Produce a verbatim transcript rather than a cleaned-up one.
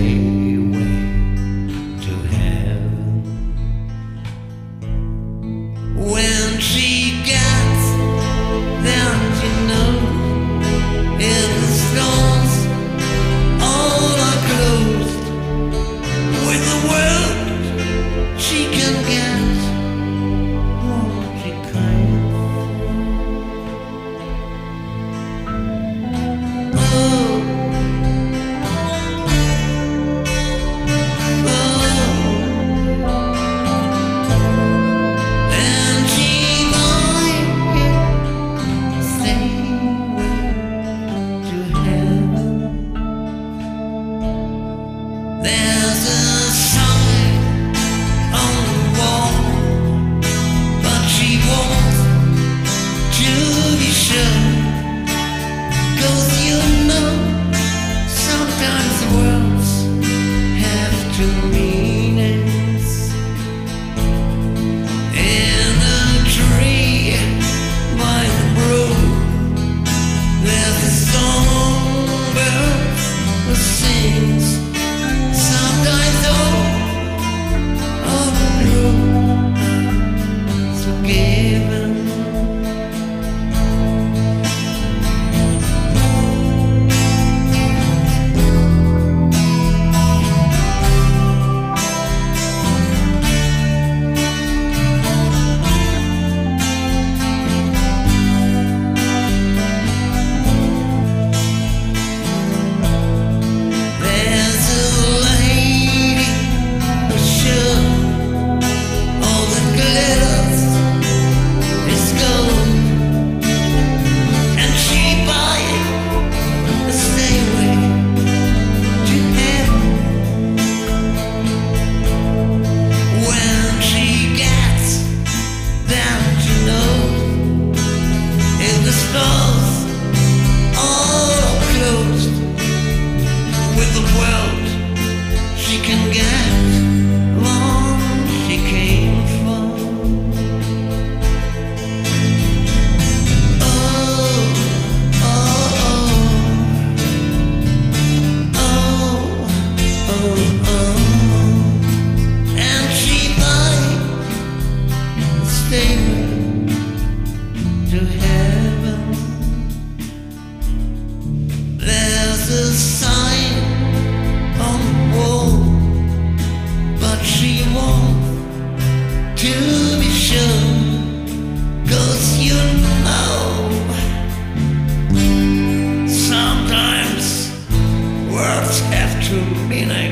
stairway to heaven. When she gets there, you know, in the stars all are closed. With the world she can get what she can. Oh, there's a sign on the wall, but she wants to be sure. 'Cause you know, sometimes the words have two meanings. In a tree by the brook, there's a songbird who sings. Sometimes all of the blue is forgiven. To heaven, there's a sign on the wall, but she wants to be sure. 'Cause you know, sometimes words have two meanings.